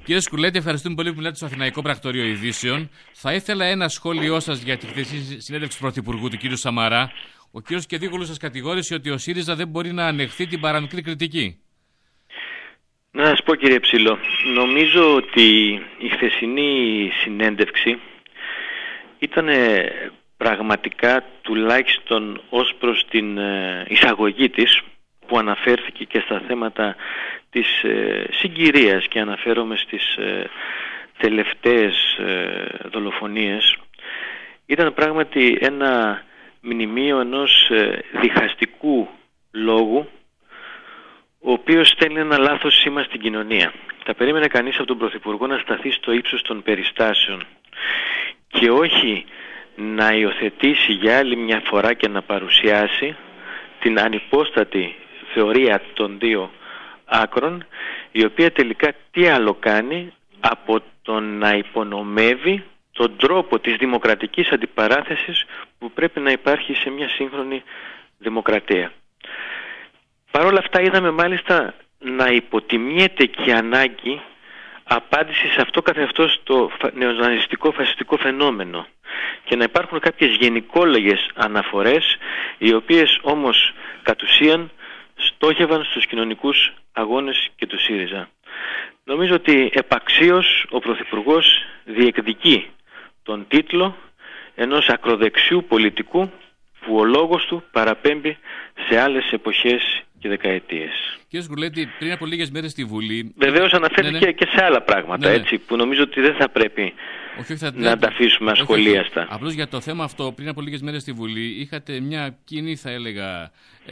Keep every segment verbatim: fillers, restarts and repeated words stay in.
Κύριε Σκουλέτη, ευχαριστούμε πολύ που μιλάτε στο Αθηναϊκό Πρακτορείο Ειδήσεων. Θα ήθελα ένα σχόλιο σας για τη χθεσινή συνέντευξη του Πρωθυπουργού, του κ. Σαμαρά. Ο κ. Κεδίγουλος σας κατηγόρησε ότι ο ΣΥΡΙΖΑ δεν μπορεί να ανεχθεί την παραμικρή κριτική. Να σας πω, κύριε Ψηλό, νομίζω ότι η χθεσινή συνέντευξη ήταν πραγματικά, τουλάχιστον ως προς την εισαγωγή της, που αναφέρθηκε και στα θέματα της συγκυρίας, και αναφέρομαι στις τελευταίες δολοφονίες, ήταν πράγματι ένα μνημείο ενός διχαστικού λόγου, ο οποίος στέλνει ένα λάθος σήμα στην κοινωνία. Θα περίμενε κανείς από τον Πρωθυπουργό να σταθεί στο ύψος των περιστάσεων και όχι να υιοθετήσει για άλλη μια φορά και να παρουσιάσει την ανυπόστατη θεωρία των δύο άκρων, η οποία τελικά τι άλλο κάνει από το να υπονομεύει τον τρόπο της δημοκρατικής αντιπαράθεσης που πρέπει να υπάρχει σε μια σύγχρονη δημοκρατία. Παρ' όλα αυτά είδαμε μάλιστα να υποτιμιέται και η ανάγκη απάντηση σε αυτό καθεαυτό το νεοναζιστικό φασιστικό φαινόμενο και να υπάρχουν κάποιες γενικόλογες αναφορές, οι οποίες όμως κατ' ουσίαν στόχευαν στους κοινωνικούς αγώνες και του ΣΥΡΙΖΑ. Νομίζω ότι επαξίως ο Πρωθυπουργός διεκδικεί τον τίτλο ενός ακροδεξιού πολιτικού που ο λόγος του παραπέμπει σε άλλες εποχές και δεκαετίες. Κύριε Σκουλέτη, πριν από λίγες μέρες στη Βουλή... Βεβαίως αναφέρθηκε ναι, ναι. και σε άλλα πράγματα, ναι, ναι. έτσι, που νομίζω ότι δεν θα πρέπει όχι, όχι, θα... να τα αφήσουμε ασχολίαστα. Απλώς για το θέμα αυτό, πριν από λίγες μέρες στη Βουλή είχατε μια κοινή, θα έλεγα,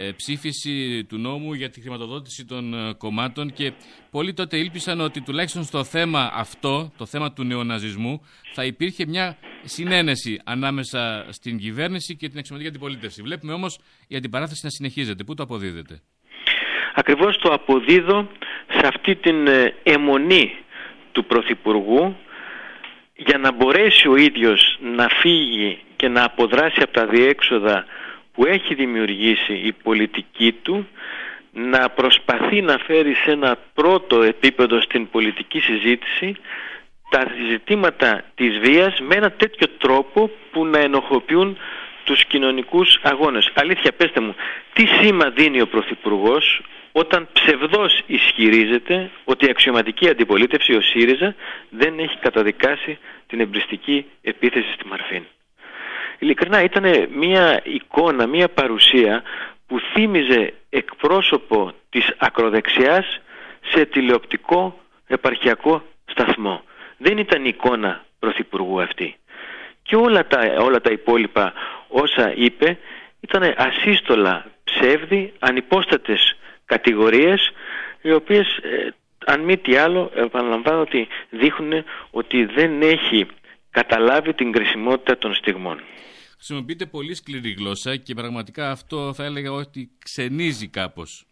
ψήφιση του νόμου για τη χρηματοδότηση των κομμάτων και πολλοί τότε ήλπισαν ότι τουλάχιστον στο θέμα αυτό, το θέμα του νεοναζισμού, θα υπήρχε μια συνένεση ανάμεσα στην κυβέρνηση και την αξιωματική αντιπολίτευση. Βλέπουμε όμως η αντιπαράθεση να συνεχίζεται. Πού το αποδίδεται? Ακριβώς το αποδίδω σε αυτή την αιμονή του Πρωθυπουργού για να μπορέσει ο ίδιος να φύγει και να αποδράσει από τα διέξοδα που έχει δημιουργήσει η πολιτική του, να προσπαθεί να φέρει σε ένα πρώτο επίπεδο στην πολιτική συζήτηση τα ζητήματα της βίας με ένα τέτοιο τρόπο που να ενοχοποιούν τους κοινωνικούς αγώνες. Αλήθεια, πέστε μου, τι σήμα δίνει ο Πρωθυπουργός όταν ψευδώς ισχυρίζεται ότι η αξιωματική αντιπολίτευση, ο ΣΥΡΙΖΑ, δεν έχει καταδικάσει την εμπριστική επίθεση στη Μαρφίν? Ειλικρινά ήταν μια εικόνα, μια παρουσία που θύμιζε εκπρόσωπο της ακροδεξιάς σε τηλεοπτικό επαρχιακό σταθμό. Δεν ήταν η εικόνα Πρωθυπουργού αυτή. Και όλα τα, όλα τα υπόλοιπα όσα είπε ήταν ασύστολα ψεύδι, ανυπόστατες κατηγορίες, οι οποίες ε, αν μη τι άλλο επαναλαμβάνω ότι δείχνουν ότι δεν έχει καταλάβει την κρισιμότητα των στιγμών. Χρησιμοποιείται πολύ σκληρή γλώσσα και πραγματικά αυτό θα έλεγα ότι ξενίζει κάπως.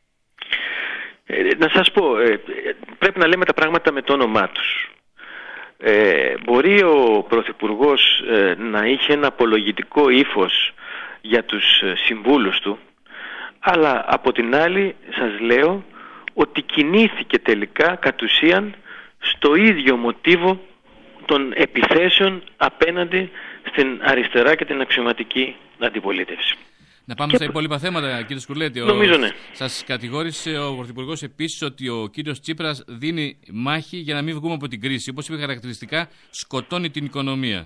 Ε, να σας πω, ε, πρέπει να λέμε τα πράγματα με το όνομά τους. Ε, μπορεί ο Πρωθυπουργός ε, να είχε ένα απολογητικό ύφος για τους ε, συμβούλους του, αλλά από την άλλη σας λέω ότι κινήθηκε τελικά κατ' ουσίαν στο ίδιο μοτίβο των επιθέσεων απέναντι στην αριστερά και την αξιωματική αντιπολίτευση. Να πάμε και στα υπόλοιπα θέματα, κύριε Σκουλέτη. Νομίζω ναι. Σας κατηγόρησε ο Πρωθυπουργός επίσης ότι ο κύριος Τσίπρας δίνει μάχη για να μην βγούμε από την κρίση. Όπως είπε χαρακτηριστικά, σκοτώνει την οικονομία.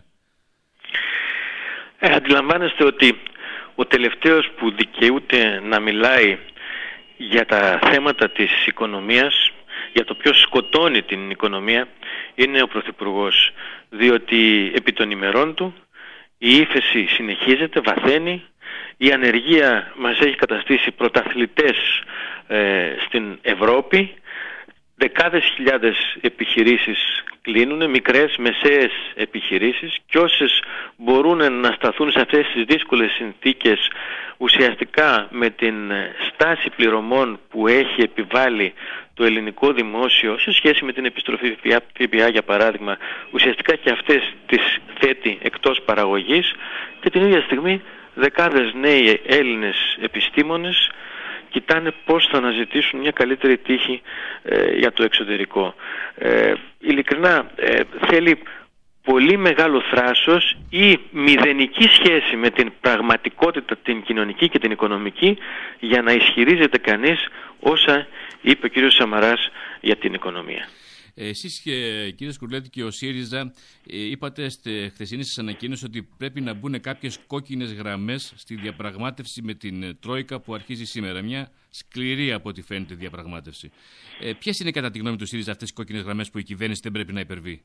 Ε, αντιλαμβάνεστε ότι ο τελευταίος που δικαιούται να μιλάει για τα θέματα της οικονομίας, για το ποιος σκοτώνει την οικονομία, είναι ο Πρωθυπουργός. Διότι επί των ημερών του η ύφεση συνεχίζεται, βαθαίνει, η ανεργία μας έχει καταστήσει πρωταθλητές ε, στην Ευρώπη, δεκάδες χιλιάδες επιχειρήσεις κλείνουν, μικρές, μεσαίες επιχειρήσεις, και όσες μπορούν να σταθούν σε αυτές τις δύσκολες συνθήκες ουσιαστικά με την στάση πληρωμών που έχει επιβάλει το ελληνικό δημόσιο σε σχέση με την επιστροφή ΦΠΑ για παράδειγμα, ουσιαστικά και αυτές τις θέτει εκτός παραγωγής, και την ίδια στιγμή δεκάδες νέοι Έλληνες επιστήμονες κοιτάνε πώς θα αναζητήσουν μια καλύτερη τύχη ε, για το εξωτερικό. Ε, ειλικρινά ε, θέλει πολύ μεγάλο θράσος ή μηδενική σχέση με την πραγματικότητα την κοινωνική και την οικονομική για να ισχυρίζεται κανείς όσα είπε ο κύριος Σαμαράς για την οικονομία. Εσείς, κύριε Σκουρλέτη, και ο ΣΥΡΙΖΑ είπατε στη χθεσινή σας ανακοίνωση ότι πρέπει να μπουν κάποιες κόκκινες γραμμές στη διαπραγμάτευση με την Τρόικα που αρχίζει σήμερα. Μια σκληρή, από ό,τι φαίνεται, διαπραγμάτευση. Ε, ποιες είναι, κατά τη γνώμη του ΣΥΡΙΖΑ, αυτές οι κόκκινες γραμμές που η κυβέρνηση δεν πρέπει να υπερβεί?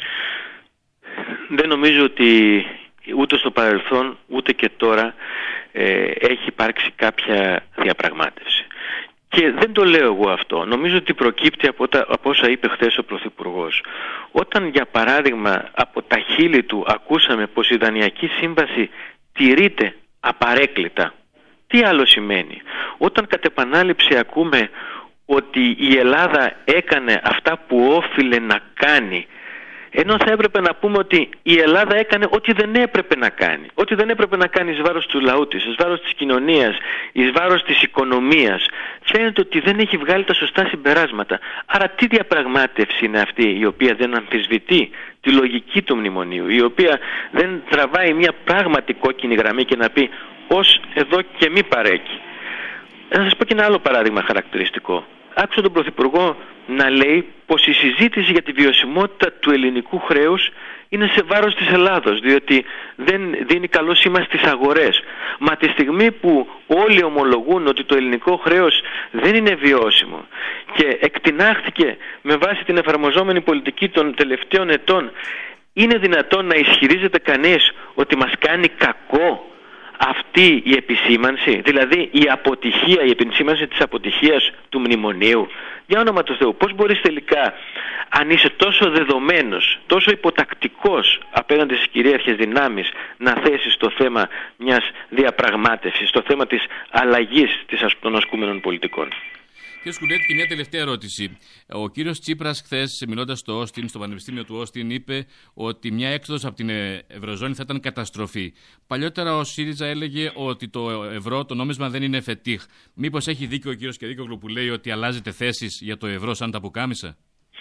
Δεν νομίζω ότι ούτε στο παρελθόν ούτε και τώρα ε, έχει υπάρξει κάποια διαπραγμάτευση. Και δεν το λέω εγώ αυτό. Νομίζω ότι προκύπτει από, τα, από όσα είπε χθες ο Πρωθυπουργός. Όταν, για παράδειγμα, από τα χείλη του ακούσαμε πως η Δανειακή Σύμβαση τηρείται απαρέκκλητα, τι άλλο σημαίνει? Όταν κατ' επανάληψη ακούμε ότι η Ελλάδα έκανε αυτά που όφιλε να κάνει, ενώ θα έπρεπε να πούμε ότι η Ελλάδα έκανε ό,τι δεν έπρεπε να κάνει. Ό,τι δεν έπρεπε να κάνει εις βάρος του λαού της, εις βάρος της κοινωνίας, εις βάρος της οικονομίας. Φαίνεται ότι δεν έχει βγάλει τα σωστά συμπεράσματα. Άρα τι διαπραγμάτευση είναι αυτή η οποία δεν αμφισβητεί τη λογική του μνημονίου, η οποία δεν τραβάει μια πράγματι κόκκινη γραμμή και να πει ως εδώ και μη παρέκει. Να σας πω και ένα άλλο παράδειγμα χαρακτηριστικό. Άκουσα τον Πρωθυπουργό να λέει πως η συζήτηση για τη βιωσιμότητα του ελληνικού χρέους είναι σε βάρος της Ελλάδος, διότι δεν δίνει καλό σήμα στις αγορές. Μα τη στιγμή που όλοι ομολογούν ότι το ελληνικό χρέος δεν είναι βιώσιμο και εκτινάχθηκε με βάση την εφαρμοζόμενη πολιτική των τελευταίων ετών, είναι δυνατόν να ισχυρίζεται κανείς ότι μας κάνει κακό αυτή η επισήμανση, δηλαδή η αποτυχία, η επισήμανση της αποτυχίας του μνημονίου? Για όνομα του Θεού, πώς μπορείς τελικά, αν είσαι τόσο δεδομένος, τόσο υποτακτικός απέναντι στις κυρίαρχες δυνάμεις, να θέσεις το θέμα μιας διαπραγμάτευσης, το θέμα της αλλαγής των ασκούμενων πολιτικών? Κύριε Σκουρλέτη, και μια τελευταία ερώτηση. Ο κύριος Τσίπρας, χθες, μιλώντας στο Όστιν, στο Πανεπιστήμιο του Όστιν, είπε ότι μια έξοδος από την Ευρωζώνη θα ήταν καταστροφή. Παλιότερα ο ΣΥΡΙΖΑ έλεγε ότι το ευρώ, το νόμισμα, δεν είναι φετίχ. Μήπως έχει δίκιο ο κύριος Κερίκογλου που λέει ότι αλλάζετε θέσεις για το ευρώ σαν τα πουκάμισα?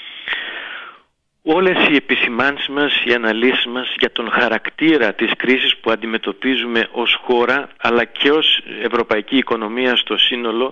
Όλες οι επισημάνσεις μας, οι αναλύσεις μας για τον χαρακτήρα της κρίσης που αντιμετωπίζουμε ως χώρα, αλλά και ως ευρωπαϊκή οικονομία στο σύνολο,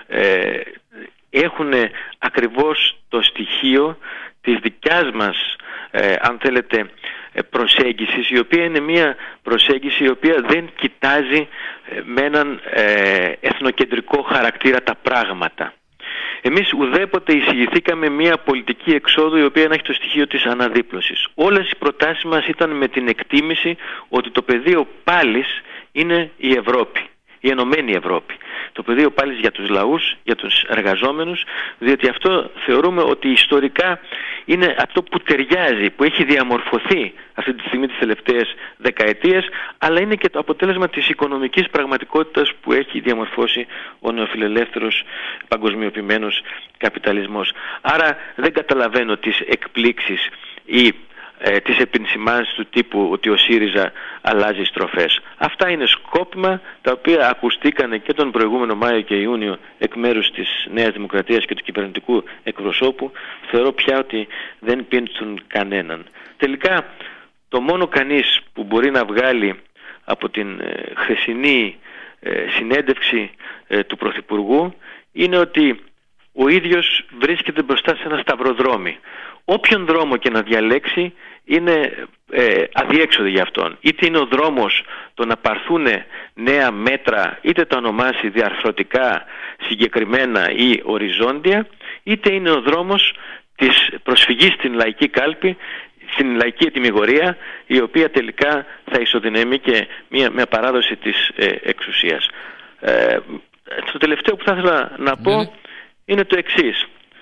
ε, έχουν ακριβώς το στοιχείο της δικιάς μας, ε, αν θέλετε, προσέγγισης, η οποία είναι μια προσέγγιση η οποία δεν κοιτάζει με έναν ε, εθνοκεντρικό χαρακτήρα τα πράγματα. Εμείς ουδέποτε εισηγηθήκαμε μια πολιτική εξόδου η οποία να έχει το στοιχείο της αναδίπλωσης. Όλες οι προτάσεις μας ήταν με την εκτίμηση ότι το πεδίο πάλης είναι η Ευρώπη, η Ενωμένη Ευρώπη. Το πεδίο πάλης για τους λαούς, για τους εργαζόμενους, διότι αυτό θεωρούμε ότι ιστορικά είναι αυτό που ταιριάζει, που έχει διαμορφωθεί αυτή τη στιγμή τις τελευταίες δεκαετίες, αλλά είναι και το αποτέλεσμα της οικονομικής πραγματικότητας που έχει διαμορφώσει ο νεοφιλελεύθερος παγκοσμιοποιημένος καπιταλισμός. Άρα δεν καταλαβαίνω τις εκπλήξεις ή ε, τις επισημάνσεις του τύπου ότι ο ΣΥΡΙΖΑ αλλάζει στροφές. Αυτά είναι σκόπιμα τα οποία ακουστήκανε και τον προηγούμενο Μάιο και Ιούνιο εκ μέρους της Νέας Δημοκρατίας και του κυβερνητικού εκπροσώπου. Θεωρώ πια ότι δεν πείθουν κανέναν. Τελικά το μόνο κανείς που μπορεί να βγάλει από την ε, χθεσινή ε, συνέντευξη ε, του Πρωθυπουργού είναι ότι ο ίδιος βρίσκεται μπροστά σε ένα σταυροδρόμι. Όποιον δρόμο και να διαλέξει είναι ε, αδιέξοδο για αυτόν. Είτε είναι ο δρόμος το να πάρθουν νέα μέτρα, είτε τα ονομάσει διαρθρωτικά, συγκεκριμένα ή οριζόντια, είτε είναι ο δρόμος της προσφυγής στην λαϊκή κάλπη, στην λαϊκή ετυμηγορία, η οποία τελικά θα ισοδυναμεί και μια, μια παράδοση της ε, εξουσίας. Ε, το τελευταίο που θα ήθελα να πω ναι. είναι το εξής,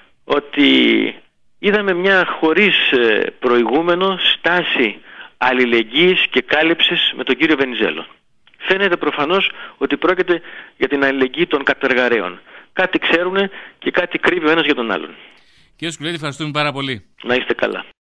ότι είδαμε μια χωρίς προηγούμενο στάση αλληλεγγύης και κάλυψης με τον κύριο Βενιζέλο. Φαίνεται προφανώς ότι πρόκειται για την αλληλεγγύη των κατεργαρέων. Κάτι ξέρουν και κάτι κρύβει ο ένας για τον άλλον. Κύριε Σκουρλέτη, ευχαριστούμε πάρα πολύ. Να είστε καλά.